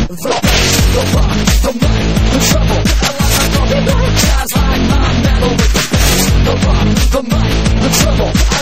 the bass, the rock, the mic, the treble. I like my fucking jazz like my metal with the bass, the rock, the mic, the treble.